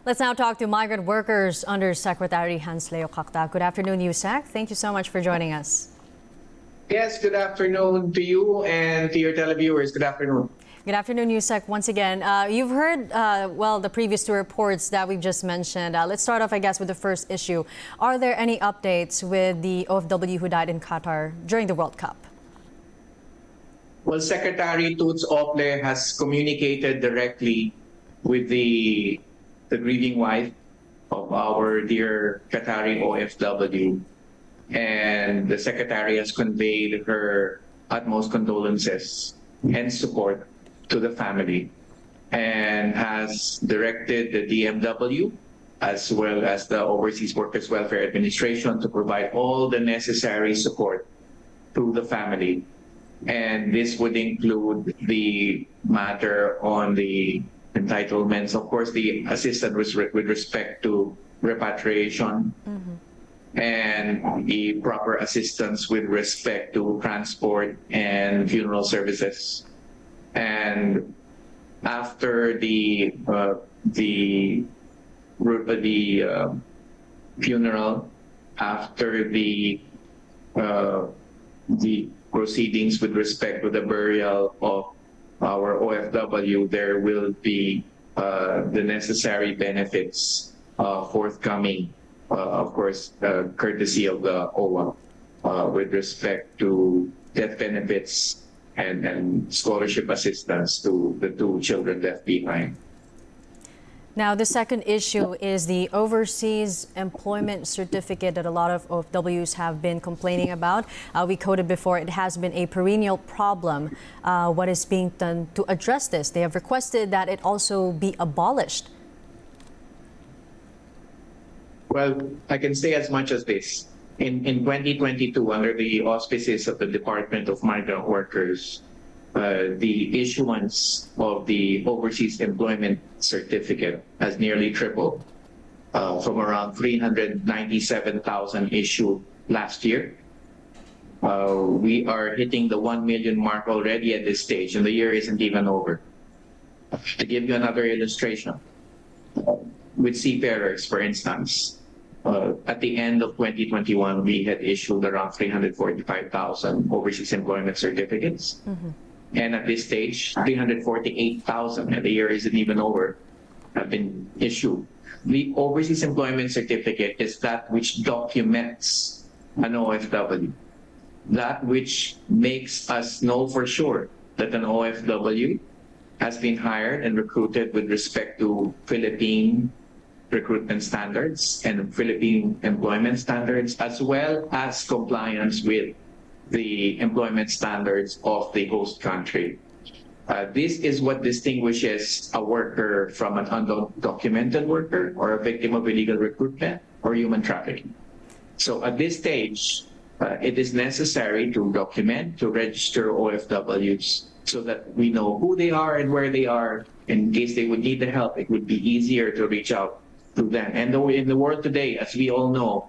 Let's now talk to migrant workers under Secretary Hans Leo Cacta. Good afternoon, Yusek. Thank you so much for joining us. Yes, good afternoon to you and to your televiewers. Good afternoon. Good afternoon, Yusek. Once again, you've heard, the previous two reports that we've just mentioned. Let's start off, I guess, with the first issue. Are there any updates with the OFW who died in Qatar during the World Cup? Well, Secretary Toots Ople has communicated directly with the grieving wife of our dear Qatari OFW. And the Secretary has conveyed her utmost condolences and support to the family and has directed the DMW as well as the Overseas Workers Welfare Administration to provide all the necessary support to the family. And this would include the matter on the entitlements, of course, the assistance with respect to repatriation, and the proper assistance with respect to transport and funeral services. And after the funeral, after the proceedings with respect to the burial of our OFW, there will be the necessary benefits forthcoming, of course, courtesy of the OWA, with respect to death benefits and scholarship assistance to the two children left behind. Now, the second issue is the overseas employment certificate that a lot of OFWs have been complaining about. We quoted before, it has been a perennial problem. What is being done to address this? They have requested that it also be abolished. Well, I can say as much as this. In 2022, under the auspices of the Department of Migrant Workers, the issuance of the overseas employment certificate has nearly tripled from around 397,000 issued last year. We are hitting the 1 million mark already at this stage, and the year isn't even over. To give you another illustration, with seafarers, for instance, at the end of 2021, we had issued around 345,000 overseas employment certificates. And at this stage, 348,000, and the year isn't even over, have been issued. The overseas employment certificate is that which documents an OFW, that which makes us know for sure that an OFW has been hired and recruited with respect to Philippine recruitment standards and Philippine employment standards, as well as compliance with the employment standards of the host country. This is what distinguishes a worker from an undocumented worker or a victim of illegal recruitment or human trafficking. So at this stage, it is necessary to document, to register OFWs so that we know who they are and where they are. In case they would need the help, it would be easier to reach out to them. And though in the world today, as we all know,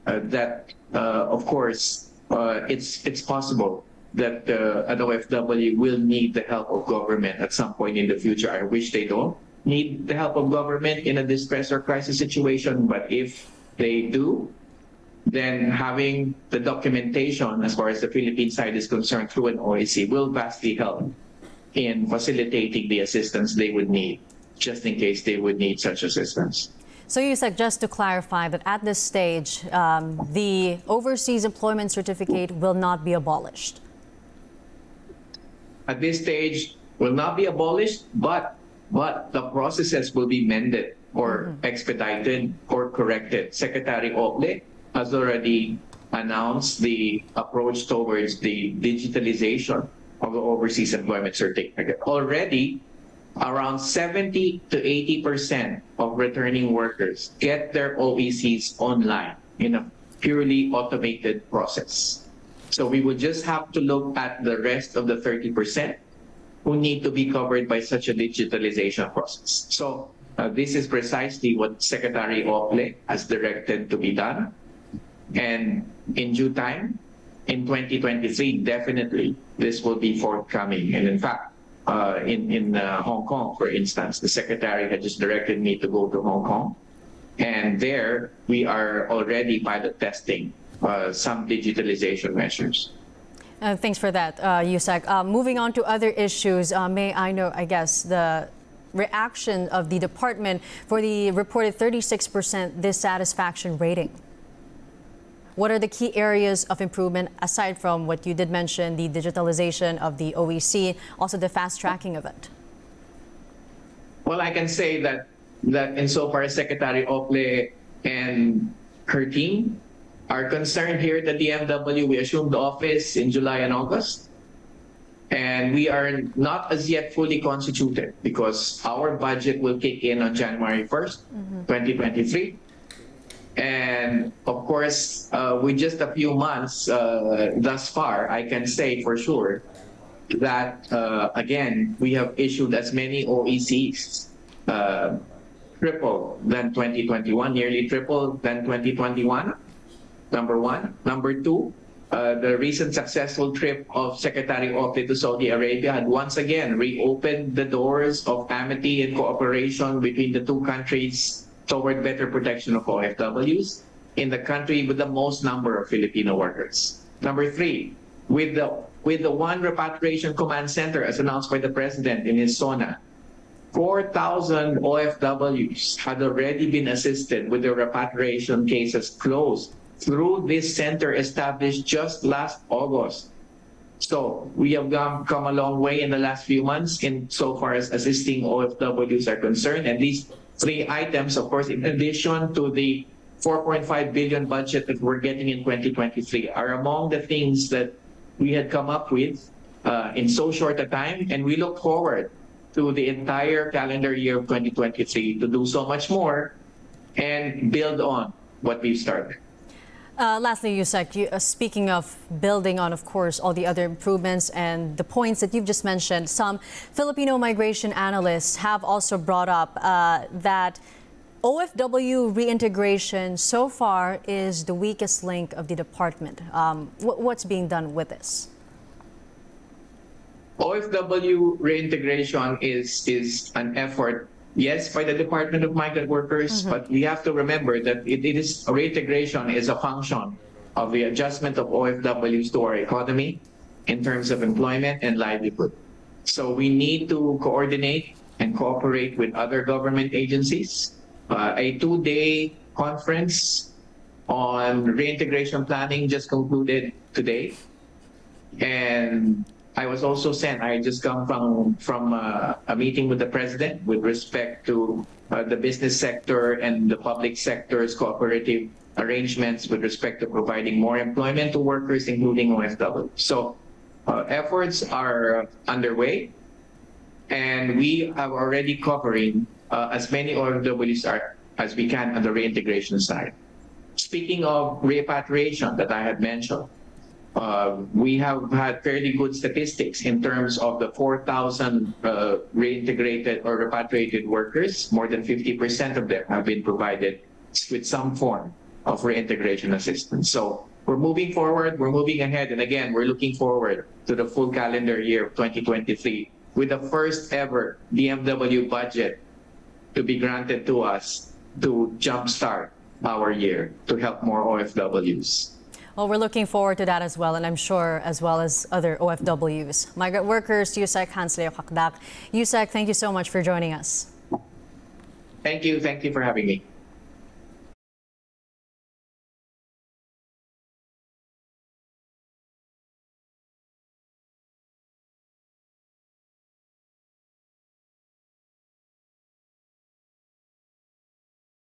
of course, it's possible that an OFW will need the help of government at some point in the future. I wish they don't need the help of government in a distress or crisis situation, but if they do, then having the documentation as far as the Philippine side is concerned through an OAC will vastly help in facilitating the assistance they would need, just in case they would need such assistance. So you said, just to clarify, that at this stage, the overseas employment certificate will not be abolished. At this stage, will not be abolished, but the processes will be mended or expedited or corrected. Secretary Ople has already announced the approach towards the digitalization of the overseas employment certificate. Already, around 70 to 80% of returning workers get their OECs online in a purely automated process. So we would just have to look at the rest of the 30% who need to be covered by such a digitalization process. So this is precisely what Secretary Ople has directed to be done. And in due time, in 2023, definitely this will be forthcoming. And in fact, in Hong Kong, for instance. The secretary had just directed me to go to Hong Kong. And there we are already pilot testing some digitalization measures. Thanks for that, Yusek. Moving on to other issues, may I know, I guess, the reaction of the department for the reported 36% dissatisfaction rating? What are the key areas of improvement aside from what you did mention, the digitalization of the OEC, also the fast tracking of it? Well, I can say that insofar as Secretary Ople and her team are concerned here at the DMW, we assumed office in July and August. And we are not as yet fully constituted because our budget will kick in on January 1st, 2023. And of course, with just a few months thus far, I can say for sure that, again, we have issued as many OECs, triple than 2021, nearly triple than 2021, number one. Number two, the recent successful trip of Secretary Ople to Saudi Arabia had once again reopened the doors of amity and cooperation between the two countries toward better protection of OFWs in the country with the most number of Filipino workers. Number three, with the one repatriation command center as announced by the President in his SONA, 4,000 OFWs had already been assisted with their repatriation cases closed through this center established just last August. So we have come a long way in the last few months in so far as assisting OFWs are concerned. And these three items, of course, in addition to the 4.5 billion budget that we're getting in 2023, are among the things that we had come up with in so short a time. And we look forward to the entire calendar year of 2023 to do so much more and build on what we've started. Lastly, Yusek, speaking of building on, of course, all the other improvements and the points that you've just mentioned, some Filipino migration analysts have also brought up that OFW reintegration so far is the weakest link of the department. What's being done with this? OFW reintegration is an effort, yes, by the Department of Migrant Workers, but we have to remember that reintegration is a function of the adjustment of OFWs to our economy in terms of employment and livelihood. So we need to coordinate and cooperate with other government agencies. A 2-day conference on reintegration planning just concluded today. And I was also sent, I just come from a meeting with the President with respect to the business sector and the public sector's cooperative arrangements with respect to providing more employment to workers, including OFW. So efforts are underway, and we are already covering as many OFWs as we can on the reintegration side. Speaking of repatriation that I had mentioned, we have had fairly good statistics in terms of the 4,000 reintegrated or repatriated workers. More than 50% of them have been provided with some form of reintegration assistance. So we're moving forward, we're moving ahead, and again, we're looking forward to the full calendar year of 2023 with the first ever DMW budget to be granted to us to jumpstart our year to help more OFWs. Well, we're looking forward to that as well, and I'm sure as well as other OFWs. Migrant workers, Yusek Hans-Leo Cakdak. Yusek, thank you so much for joining us. Thank you for having me.